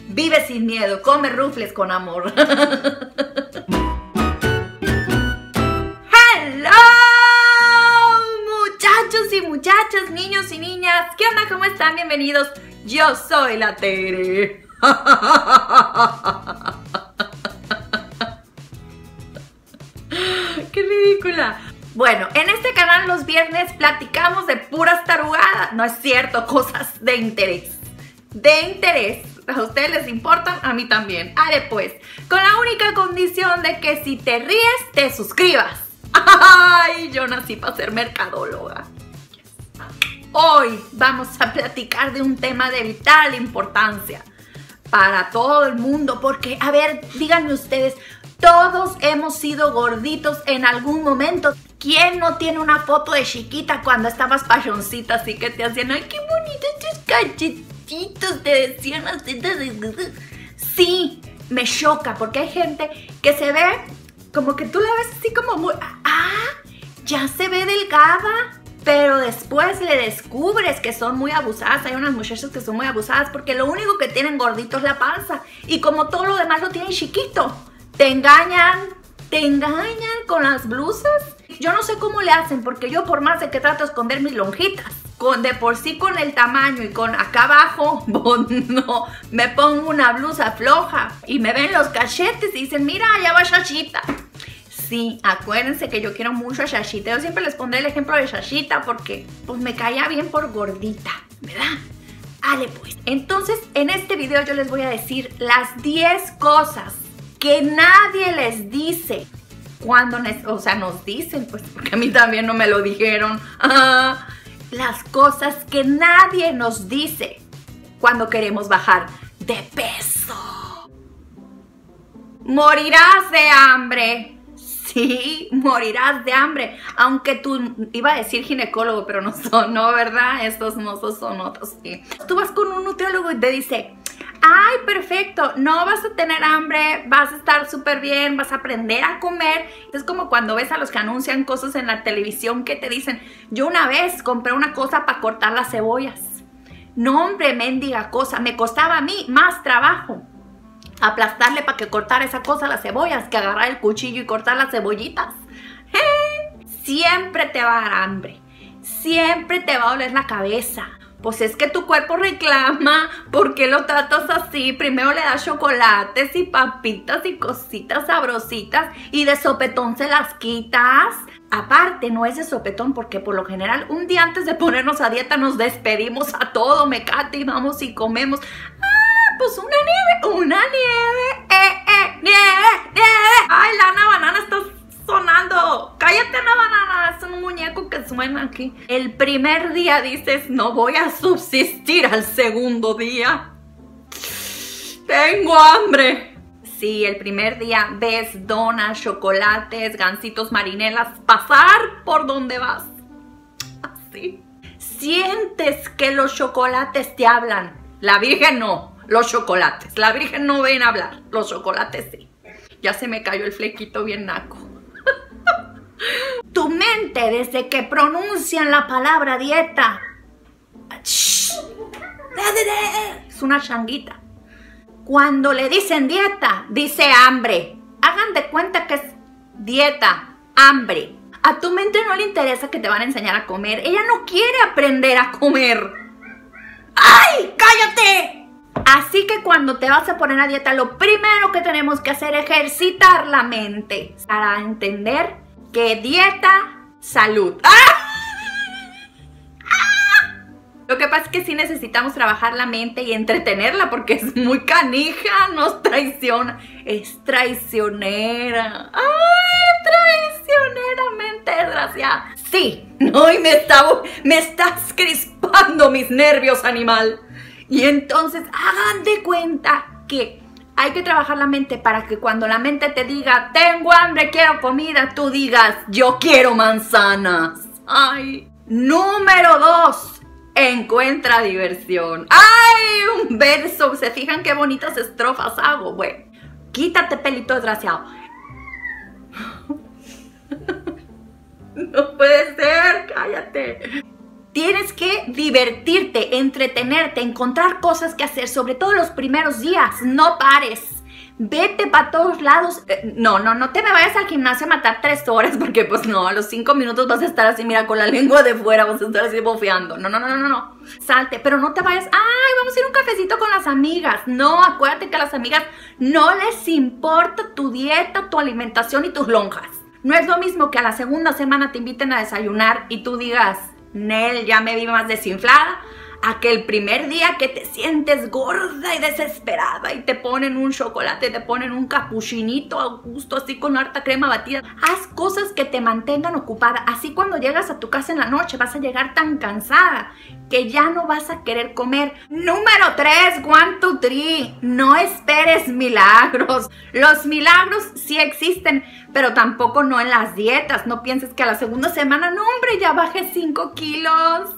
Vive sin miedo, come rufles con amor. ¡Hello! Muchachos y muchachas, niños y niñas, ¿qué onda? ¿Cómo están? Bienvenidos. Yo soy la Tere. ¡Qué ridícula! Bueno, en este canal los viernes platicamos de puras tarugadas. No es cierto, cosas de interés. De interés. A ustedes les importan, a mí también. Vale, pues, con la única condición de que si te ríes, te suscribas. ¡Ay! Yo nací para ser mercadóloga. Hoy vamos a platicar de un tema de vital importancia para todo el mundo. Porque, a ver, díganme ustedes, todos hemos sido gorditos en algún momento. ¿Quién no tiene una foto de chiquita cuando estabas pachoncita así que te hacían, ay, qué bonitos tus cachetitos, te decían las tetas? Sí, me choca porque hay gente que se ve como que tú la ves así como muy, ya se ve delgada, pero después le descubres que son muy abusadas. Hay unas muchachas que son muy abusadas porque lo único que tienen gordito es la panza y como todo lo demás lo tienen chiquito. Te engañan con las blusas. Yo no sé cómo le hacen, porque yo por más de que trato de esconder mis lonjitas, de por sí con el tamaño y con acá abajo, no, me pongo una blusa floja y me ven los cachetes y dicen, mira, ya va Shashita. Sí, acuérdense que yo quiero mucho a Shashita. Yo siempre les pondré el ejemplo de Shashita porque pues me caía bien por gordita, ¿verdad? Vale, pues. Entonces, en este video yo les voy a decir las 10 cosas que nadie les dice cuando, o sea, nos dicen, pues, porque a mí también no me lo dijeron. Las cosas que nadie nos dice cuando queremos bajar de peso. Morirás de hambre. Sí, morirás de hambre. Aunque tú, iba a decir ginecólogo, pero no son, no, ¿verdad? Estos mozos son otros, sí. Tú vas con un nutriólogo y te dice, ay, perfecto, no vas a tener hambre, vas a estar súper bien, vas a aprender a comer. Es como cuando ves a los que anuncian cosas en la televisión que te dicen, yo una vez compré una cosa para cortar las cebollas. No, hombre, mendiga cosa, me costaba a mí más trabajo aplastarle para que cortara esa cosa las cebollas que agarrar el cuchillo y cortar las cebollitas. Siempre te va a dar hambre, siempre te va a doler la cabeza. Pues es que tu cuerpo reclama. ¿Por qué lo tratas así? Primero le das chocolates y papitas y cositas sabrositas y de sopetón se las quitas. Aparte, no es de sopetón porque por lo general un día antes de ponernos a dieta nos despedimos a todo mecate y vamos y comemos. Pues una nieve. Nieve. Ay, Lana Banana está sonando. Cállate, la banana, es un muñeco que suena aquí. El primer día dices, no voy a subsistir al segundo día. Tengo hambre. Sí, el primer día ves donas, chocolates, gansitos, marinelas pasar por donde vas. Así. Sientes que los chocolates te hablan. La Virgen no, los chocolates. La Virgen no ven a hablar, los chocolates sí. Ya se me cayó el flequito bien naco. Tu mente, desde que pronuncian la palabra dieta, es una changuita. Cuando le dicen dieta, dice hambre. Hagan de cuenta que es dieta, hambre. A tu mente no le interesa que te van a enseñar a comer. Ella no quiere aprender a comer. ¡Ay, cállate! Así que cuando te vas a poner a dieta, lo primero que tenemos que hacer es ejercitar la mente para entender que dieta, salud. Lo que pasa es que sí necesitamos trabajar la mente y entretenerla porque es muy canija, nos traiciona, es traicionera. ¡Ay, traicioneramente desgraciada! Sí, no, y me estás crispando mis nervios, animal. Y entonces hagan de cuenta que hay que trabajar la mente para que cuando la mente te diga, tengo hambre, quiero comida, tú digas, yo quiero manzanas. Ay. Número 2, encuentra diversión. ¡Ay! Un verso. ¿Se fijan qué bonitas estrofas hago? Bueno, quítate, pelito desgraciado. No puede ser, cállate. Tienes que divertirte, entretenerte, encontrar cosas que hacer, sobre todo los primeros días. No pares. Vete para todos lados. No te me vayas al gimnasio a matar 3 horas, porque pues no, a los 5 minutos vas a estar así, mira, con la lengua de fuera, vas a estar así bofeando. No. Salte, pero no te vayas, ay, vamos a ir a un cafecito con las amigas. No, acuérdate que a las amigas no les importa tu dieta, tu alimentación y tus lonjas. No es lo mismo que a la segunda semana te inviten a desayunar y tú digas, Nel, ya me vi más desinflada, a que el primer día que te sientes gorda y desesperada y te ponen un chocolate, te ponen un capuchinito a gusto, así con harta crema batida. Haz cosas que te mantengan ocupada. Así cuando llegas a tu casa en la noche vas a llegar tan cansada que ya no vas a querer comer. Número 3, 1, 2, 3. No esperes milagros. Los milagros sí existen, pero tampoco no en las dietas. No pienses que a la segunda semana, no hombre, ya bajé 5 kilos,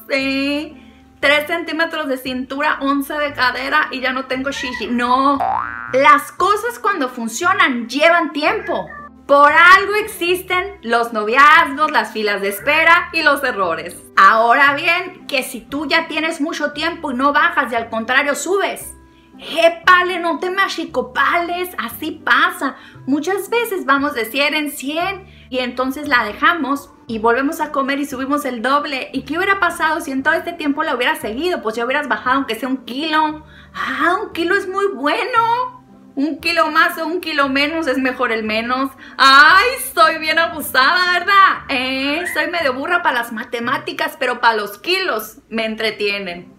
3 centímetros de cintura, 11 de cadera y ya no tengo shishi. No, las cosas cuando funcionan llevan tiempo. Por algo existen los noviazgos, las filas de espera y los errores. Ahora bien, que si tú ya tienes mucho tiempo y no bajas y al contrario subes, épale, no te me achicopales, así pasa. Muchas veces vamos de 100 en 100 y entonces la dejamos y volvemos a comer y subimos el doble. ¿Y qué hubiera pasado si en todo este tiempo la hubieras seguido? Pues ya hubieras bajado aunque sea 1 kilo. Ah, 1 kilo es muy bueno. 1 kilo más o 1 kilo menos es mejor el menos. Ay, soy bien abusada, ¿verdad? Soy medio burra para las matemáticas, pero para los kilos me entretienen.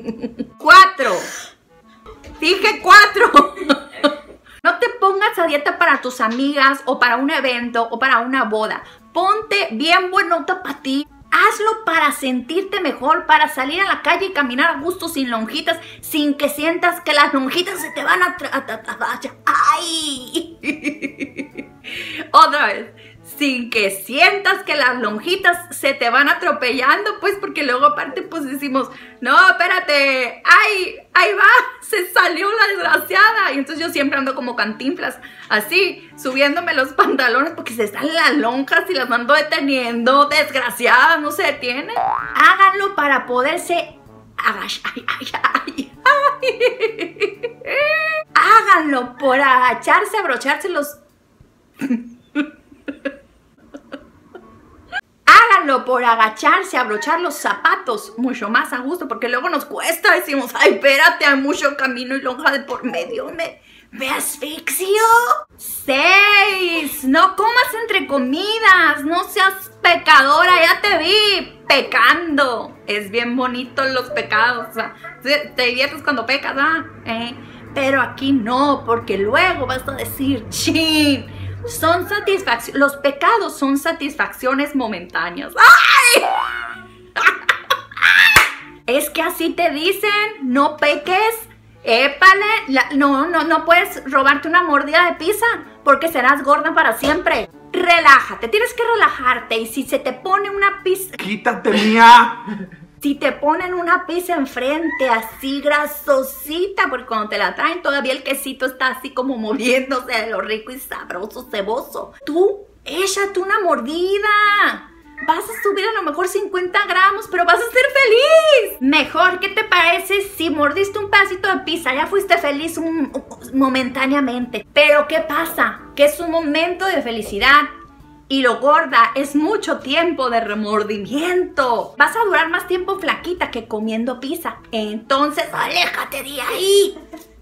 4. Dije 4. No te pongas a dieta para tus amigas o para un evento o para una boda. Ponte bien buenota para ti. Hazlo para sentirte mejor, para salir a la calle y caminar a gusto sin lonjitas, sin que sientas que las lonjitas se te van a... ¡Ay! Otra vez. Sin que sientas que las lonjitas se te van atropellando, pues, porque luego aparte pues decimos, no, espérate, ¡ay! Ahí va, se salió la desgraciada. Y entonces yo siempre ando como Cantinflas, así, subiéndome los pantalones porque se salen las lonjas y las ando deteniendo, desgraciada, no se detiene. Háganlo para poderse agachar. Háganlo por agacharse, abrocharse los... Háganlo por agacharse, abrochar los zapatos mucho más a gusto, porque luego nos cuesta, decimos, ay, espérate, hay mucho camino y lonja de por medio, me asfixio. 6. No comas entre comidas, no seas pecadora, ya te vi pecando. Es bien bonito los pecados, o sea, te diviertes cuando pecas, pero aquí no, porque luego vas a decir, chin. Son satisfacciones, los pecados son satisfacciones momentáneas. ¡Ay! Es que así te dicen, no peques, épale, no puedes robarte una mordida de pizza porque serás gorda para siempre. Relájate, tienes que relajarte y si se te pone una pizza... ¡Quítate mía! Si te ponen una pizza enfrente así grasosita, porque cuando te la traen todavía el quesito está así como moviéndose de lo rico y sabroso, ceboso. Tú, échate una mordida. Vas a subir a lo mejor 50 gramos, pero vas a ser feliz. Mejor, ¿qué te parece si mordiste un pedacito de pizza? Ya fuiste feliz momentáneamente. Pero ¿qué pasa? Que es un momento de felicidad. Y lo gorda es mucho tiempo de remordimiento. Vas a durar más tiempo flaquita que comiendo pizza. Entonces, aléjate de ahí.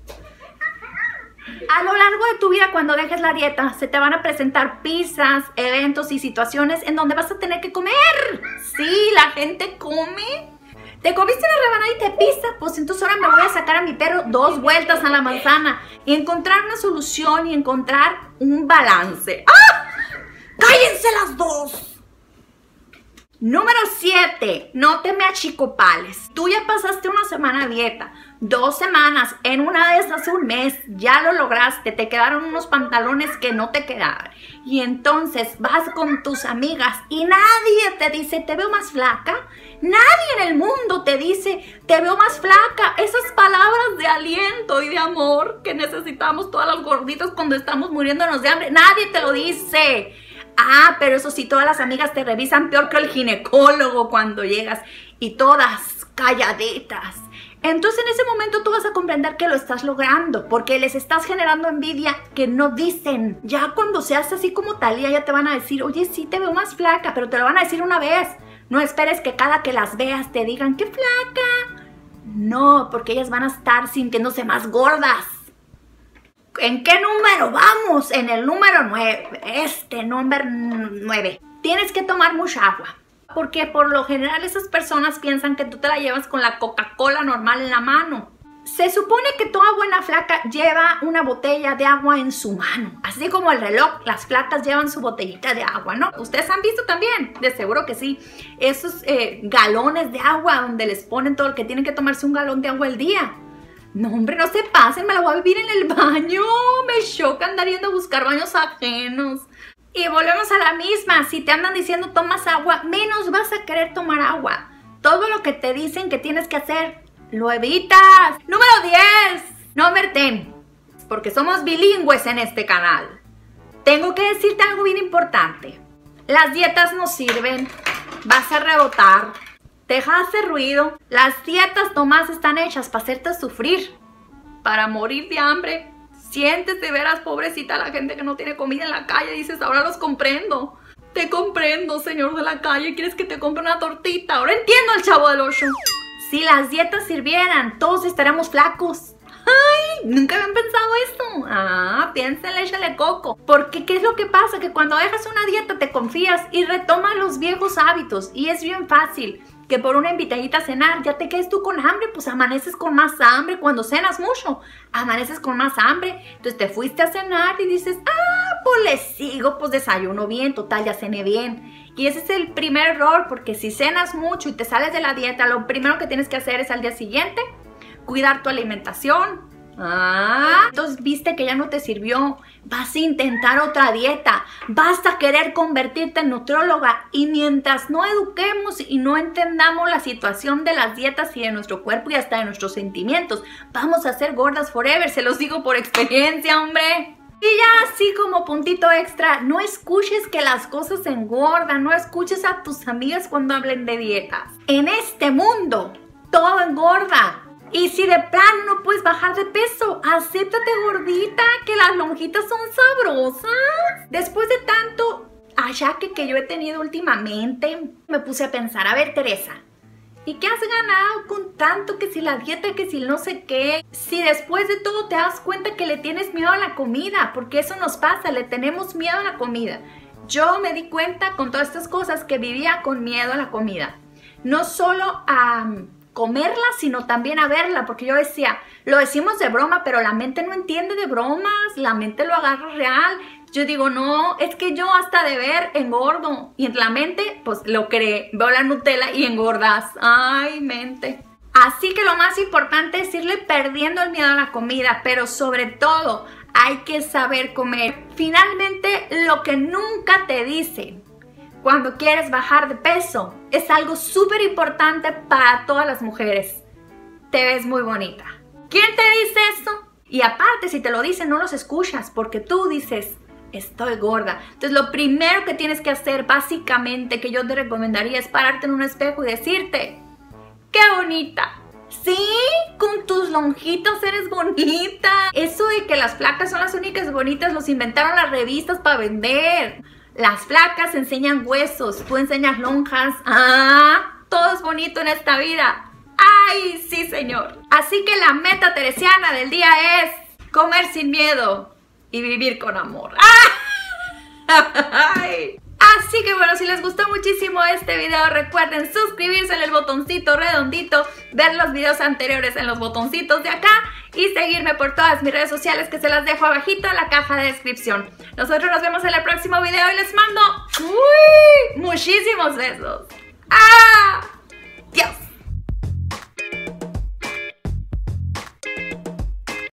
A lo largo de tu vida, cuando dejes la dieta, se te van a presentar pizzas, eventos y situaciones en donde vas a tener que comer. Sí, la gente come. ¿Te comiste una rebanadita de pizza? Pues entonces ahora me voy a sacar a mi perro 2 vueltas a la manzana y encontrar una solución y encontrar un balance. ¡Ah! ¡Cállense las 2! Número 7. No te me achicopales. Tú ya pasaste una semana a dieta, 2 semanas, en una de esas 1 mes, ya lo lograste, te quedaron unos pantalones que no te quedaban. Y entonces vas con tus amigas y nadie te dice, te veo más flaca. Nadie en el mundo te dice, te veo más flaca. Esas palabras de aliento y de amor que necesitamos todas las gorditas cuando estamos muriéndonos de hambre, nadie te lo dice. Ah, pero eso sí, todas las amigas te revisan peor que el ginecólogo cuando llegas y todas calladitas. Entonces en ese momento tú vas a comprender que lo estás logrando porque les estás generando envidia que no dicen. Ya cuando seas así como Thalía ya te van a decir, oye, sí te veo más flaca, pero te lo van a decir una vez. No esperes que cada que las veas te digan, ¡qué flaca! No, porque ellas van a estar sintiéndose más gordas. ¿En qué número vamos? En el número 9. Número 9. Tienes que tomar mucha agua. Porque por lo general esas personas piensan que tú te la llevas con la Coca-Cola normal en la mano. Se supone que toda buena flaca lleva una botella de agua en su mano. Así como el reloj, las flacas llevan su botellita de agua, ¿no? Ustedes han visto también, de seguro que sí. Esos galones de agua donde les ponen todo el que tienen que tomarse un galón de agua al día. No, hombre, no se pasen, me la voy a vivir en el baño. Me choca andar yendo a buscar baños ajenos. Y volvemos a la misma. Si te andan diciendo tomas agua, menos vas a querer tomar agua. Todo lo que te dicen que tienes que hacer, lo evitas. Número 10. Number 10. Porque somos bilingües en este canal. Tengo que decirte algo bien importante. Las dietas no sirven. Vas a rebotar. Deja de hacer ruido. Las dietas nomás están hechas para hacerte sufrir. Para morir de hambre. Sientes de veras, pobrecita, la gente que no tiene comida en la calle. Dices, ahora los comprendo. Te comprendo, señor de la calle. ¿Quieres que te compre una tortita? Ahora entiendo al Chavo del 8. Si las dietas sirvieran, todos estaríamos flacos. ¡Ay! Nunca habían pensado esto. Ah, piénsenle, échale coco. Porque, ¿qué es lo que pasa? Que cuando dejas una dieta te confías y retomas los viejos hábitos. Y es bien fácil. Que por una invitadita a cenar ya te quedes tú con hambre, pues amaneces con más hambre. Cuando cenas mucho, amaneces con más hambre. Entonces te fuiste a cenar y dices, ah, pues le sigo, pues desayuno bien, total, ya cené bien. Y ese es el primer error, porque si cenas mucho y te sales de la dieta, lo primero que tienes que hacer es al día siguiente, cuidar tu alimentación. Ah, entonces viste que ya no te sirvió, vas a intentar otra dieta, vas a querer convertirte en nutrióloga y mientras no eduquemos y no entendamos la situación de las dietas y de nuestro cuerpo y hasta de nuestros sentimientos, vamos a ser gordas forever, se los digo por experiencia, hombre. Y ya así como puntito extra, no escuches que las cosas engordan, no escuches a tus amigas cuando hablen de dietas. En este mundo, todo engorda. Y si de plano no puedes bajar de peso, acéptate gordita, que las lonjitas son sabrosas. Después de tanto achaque que yo he tenido últimamente, me puse a pensar, a ver, Teresa, ¿y qué has ganado con tanto que si la dieta, que si no sé qué? Si después de todo te das cuenta que le tienes miedo a la comida, porque eso nos pasa, le tenemos miedo a la comida. Yo me di cuenta con todas estas cosas que vivía con miedo a la comida. No solo a comerla, sino también a verla, porque yo decía, lo decimos de broma, pero la mente no entiende de bromas, la mente lo agarra real. Yo digo, no, es que yo hasta de ver engordo, y en la mente, pues lo cree, veo la Nutella y engordas. Ay, mente. Así que lo más importante es irle perdiendo el miedo a la comida, pero sobre todo hay que saber comer. Finalmente, lo que nunca te dicen cuando quieres bajar de peso es algo súper importante para todas las mujeres. Te ves muy bonita. ¿Quién te dice eso? Y aparte, si te lo dicen, no los escuchas porque tú dices, estoy gorda. Entonces, lo primero que tienes que hacer, básicamente, que yo te recomendaría es pararte en un espejo y decirte, ¡qué bonita! Sí, con tus lonjitos eres bonita. Eso de que las flacas son las únicas bonitas, los inventaron las revistas para vender. Las flacas enseñan huesos, tú enseñas lonjas. Ah, todo es bonito en esta vida. ¡Ay, sí, señor! Así que la meta teresiana del día es comer sin miedo y vivir con amor. ¡Ay! Así que bueno, si les gustó muchísimo este video, recuerden suscribirse en el botoncito redondito, ver los videos anteriores en los botoncitos de acá y seguirme por todas mis redes sociales que se las dejo abajito en la caja de descripción. Nosotros nos vemos en el próximo video y les mando muchísimos besos. ¡Ah!